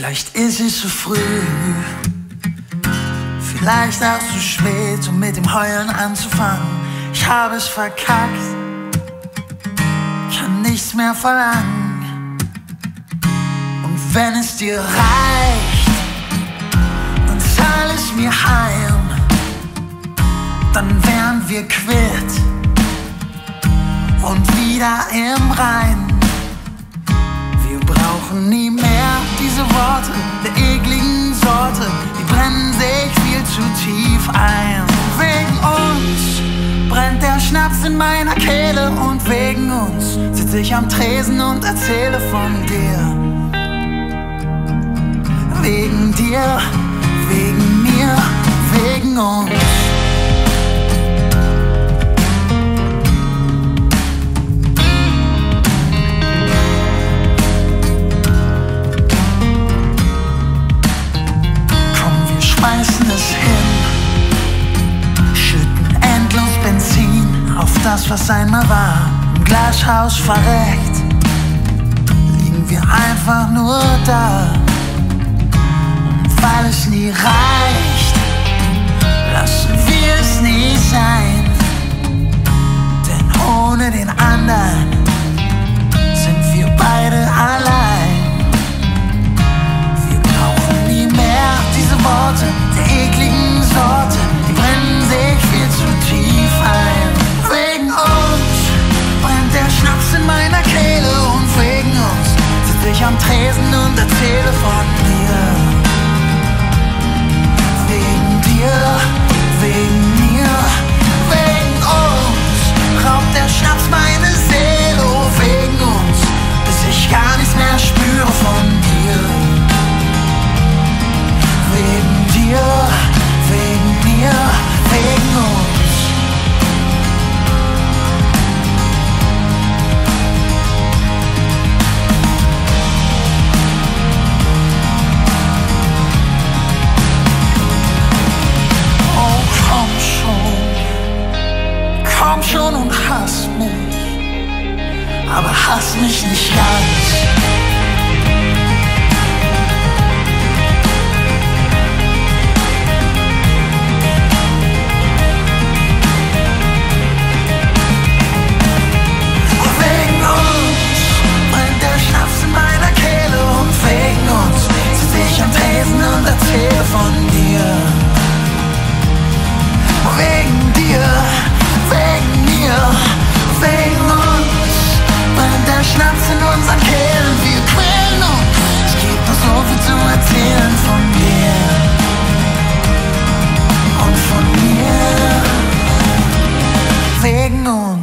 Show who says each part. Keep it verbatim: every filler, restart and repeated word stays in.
Speaker 1: Vielleicht ist es zu früh, vielleicht auch zu spät, um mit dem Heulen anzufangen. Ich habe es verkackt, kann nichts mehr verlangen. Und wenn es dir reicht, dann zahl es mir heim, dann wären wir quitt und wieder im Rein. Wir brauchen nie mehr diese Worte der ekligen Sorte, die brennen sich viel zu tief ein. Wegen uns brennt der Schnaps in meiner Kehle und wegen uns sitze ich am Tresen und erzähle von dir. Wegen dir, wegen mir, wegen uns. Schmeißen es hin, schütten endlos Benzin auf das, was einmal war. Im Glashaus verreckt, liegen wir einfach nur da. Und weil es nie reicht, lassen wir es nie sein. Denn ohne den anderen sind wir beide allein. Worte der ekligen Sorte, die brennen sich viel zu tief ein. Wegen uns brennt der Schnaps in meiner Kehle und wegen uns sitze ich am Tresen und erzähle von dir. Wegen dir, wegen mir, wegen uns raubt der Schnaps meine Seele. Oh, wegen uns, bis ich gar nichts mehr spüre von dir. Wegen dir, wegen mir, wegen uns. Oh, komm schon, komm schon und hass mich, aber hass mich nicht ganz. Und erzähle von dir. Wegen dir, wegen mir, wegen uns brennt der Schnaps in unseren Kehlen. Wir quälen uns, es gibt noch so viel zu erzählen von dir und von mir. Wegen uns.